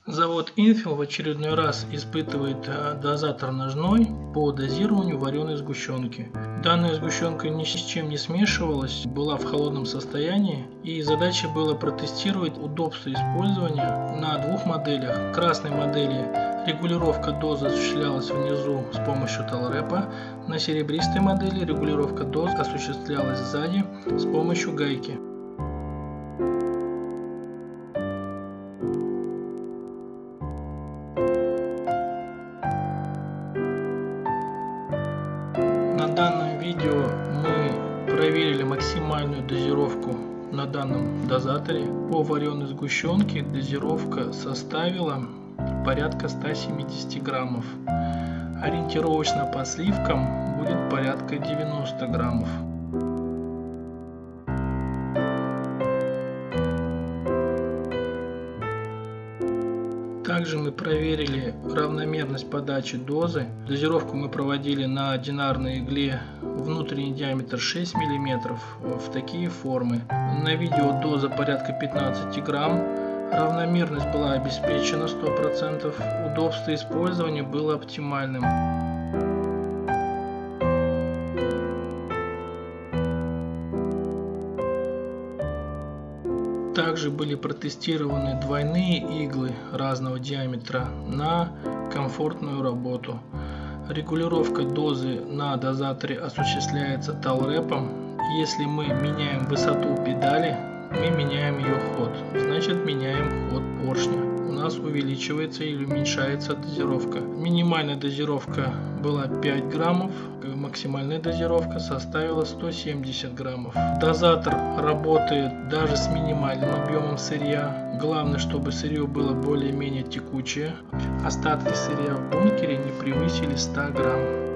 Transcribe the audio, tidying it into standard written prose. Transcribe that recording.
Завод Infill в очередной раз испытывает дозатор ножной по дозированию вареной сгущенки. Данная сгущенка ни с чем не смешивалась, была в холодном состоянии, и задача была протестировать удобство использования на двух моделях. В красной модели регулировка дозы осуществлялась внизу с помощью талрепа, на серебристой модели регулировка доз осуществлялась сзади с помощью гайки. На данном видео мы проверили максимальную дозировку на данном дозаторе. По вареной сгущенке дозировка составила порядка 170 граммов. Ориентировочно по сливкам будет порядка 90 граммов. Также мы проверили равномерность подачи дозы. Дозировку мы проводили на одинарной игле, внутренний диаметр 6 мм, в такие формы. На видео доза порядка 15 грамм. Равномерность была обеспечена 100%. Удобство использования было оптимальным. Также были протестированы двойные иглы разного диаметра на комфортную работу. Регулировка дозы на дозаторе осуществляется талрепом. Если мы меняем высоту педали, мы меняем ее ход. Значит, меняем ход поршня. У нас увеличивается или уменьшается дозировка. Минимальная дозировка была 5 граммов, максимальная дозировка составила 170 граммов. Дозатор работает даже с минимальным объемом сырья. Главное, чтобы сырье было более-менее текучее. Остатки сырья в бункере не превысили 100 грамм.